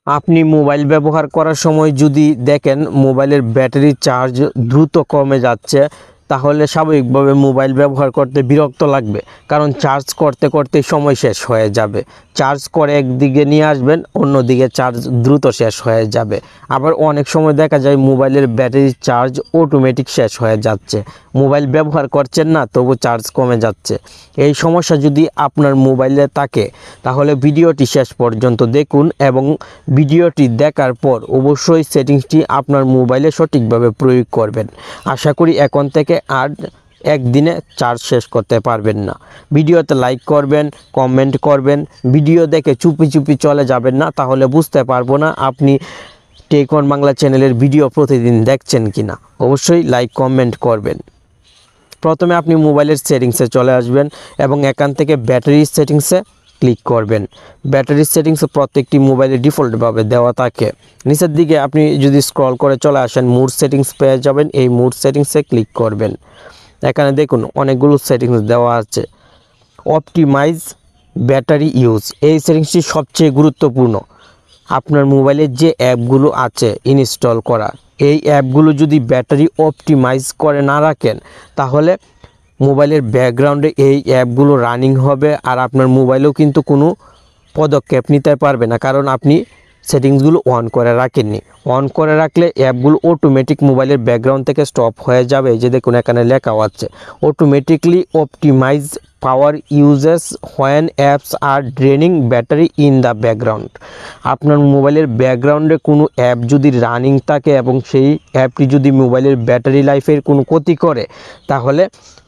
আপনি মোবাইল ব্যবহার করার সময় যদি দেখেন মোবাইলের ব্যাটারি চার্জ দ্রুত কমে যাচ্ছে, তাহলে স্বাভাবিকভাবে মোবাইল ব্যবহার করতে বিরক্ত লাগবে, কারণ চার্জ করতে করতে সময় শেষ হয়ে যাবে। চার্জ করে একদিকে নিয়ে আসবেন, অন্যদিকে চার্জ দ্রুত শেষ হয়ে যাবে। আবার অনেক সময় দেখা যায় মোবাইলের ব্যাটারি চার্জ অটোমেটিক শেষ হয়ে যাচ্ছে, মোবাইল ব্যবহার করছেন না তবু চার্জ কমে যাচ্ছে। এই সমস্যা যদি আপনার মোবাইলে থাকে তাহলে ভিডিওটি শেষ পর্যন্ত দেখুন এবং ভিডিওটি দেখার পর অবশ্যই সেটিংসটি আপনার মোবাইলে সঠিকভাবে প্রয়োগ করবেন। আশা করি এখন থেকে আর একদিনে চার্জ শেষ করতে পারবেন না। ভিডিওতে লাইক করবেন, কমেন্ট করবেন, ভিডিও দেখে চুপি চুপি চলে যাবেন না, তাহলে বুঝতে পারবো না আপনি টেক ওয়ান বাংলা চ্যানেলের ভিডিও প্রতিদিন দেখছেন কিনা। অবশ্যই লাইক কমেন্ট করবেন। প্রথমে আপনি মোবাইলের সেটিংসে চলে আসবেন এবং এখান থেকে ব্যাটারি সেটিংসে ক্লিক করবেন। ব্যাটারি সেটিংসে প্রত্যেকটি মোবাইলে ডিফল্টভাবে দেওয়া থাকে। নিচের দিকে আপনি যদি স্ক্রল করে চলে আসেন মুড সেটিংস পেয়ে যাবেন, এই মুড সেটিংসে ক্লিক করবেন। এখানে দেখুন অনেকগুলো সেটিংস দেওয়া আছে। অপটিমাইজ ব্যাটারি ইউজ, এই সেটিংসটি সবচেয়ে গুরুত্বপূর্ণ। আপনার মোবাইলে যে অ্যাপগুলো আছে ইনস্টল করা, এই অ্যাপগুলো যদি ব্যাটারি অপটিমাইজ করে না রাখেন তাহলে মোবাইলের ব্যাকগ্রাউন্ডে এই অ্যাপগুলো রানিং হবে আর আপনার মোবাইলেও কিন্তু কোনো পদক্ষেপ নিতে পারবে না, কারণ আপনি সেটিংসগুলো অন করে রাখেননি। অন করে রাখলে অ্যাপগুলো অটোমেটিক মোবাইলের ব্যাকগ্রাউন্ড থেকে স্টপ হয়ে যাবে। এই যে দেখুন এখানে লেখা আছে automatically optimize power uses when apps are draining battery in the background. আপনার মোবাইলের ব্যাকগ্রাউন্ডে কোনো অ্যাপ যদি রানিং থাকে এবং সেই অ্যাপটি যদি মোবাইলের ব্যাটারি লাইফের কোনো ক্ষতি করে তাহলে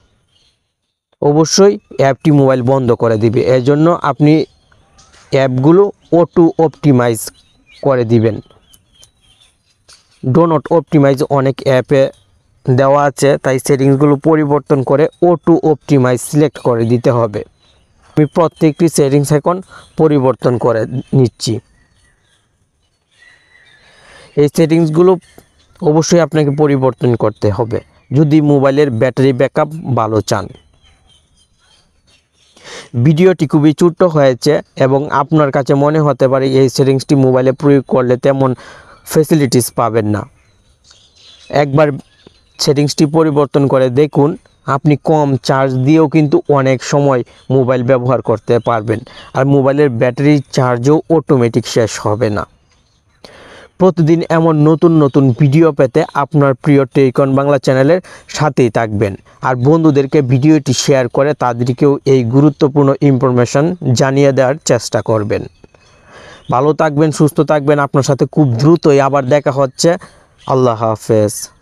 অবশ্যই অ্যাপটি মোবাইল বন্ধ করে দিবে। এজন্য আপনি অ্যাপগুলো অটো অপটিমাইজ করে দিবেন। ডো নট অপটিমাইজ অনেক অ্যাপে দেওয়া আছে, তাই সেটিংসগুলো পরিবর্তন করে অটো অপটিমাইজ সিলেক্ট করে দিতে হবে। আমি প্রত্যেকটি সেটিংস এখন পরিবর্তন করে নিচ্ছি। এই সেটিংসগুলো অবশ্যই আপনাকে পরিবর্তন করতে হবে যদি মোবাইলের ব্যাটারি ব্যাকআপ ভালো চান। ভিডিওটি খুবই ছোট্ট হয়েছে এবং আপনার কাছে মনে হতে পারে এই সেটিংসটি মোবাইলে প্রয়োগ করলে তেমন ফ্যাসিলিটিস পাবেন না। একবার সেটিংসটি পরিবর্তন করে দেখুন, আপনি কম চার্জ দিয়েও কিন্তু অনেক সময় মোবাইল ব্যবহার করতে পারবেন আর মোবাইলের ব্যাটারি চার্জও অটোমেটিক শেষ হবে না। প্রতিদিন এমন নতুন নতুন ভিডিও পেতে আপনার প্রিয় টেক ওয়ান বাংলা চ্যানেলের সাথেই থাকবেন আর বন্ধুদেরকে ভিডিওটি শেয়ার করে তাদেরকেও এই গুরুত্বপূর্ণ ইনফরমেশন জানিয়ে দেওয়ার চেষ্টা করবেন। ভালো থাকবেন, সুস্থ থাকবেন। আপনার সাথে খুব দ্রুতই আবার দেখা হচ্ছে। আল্লাহ হাফেজ।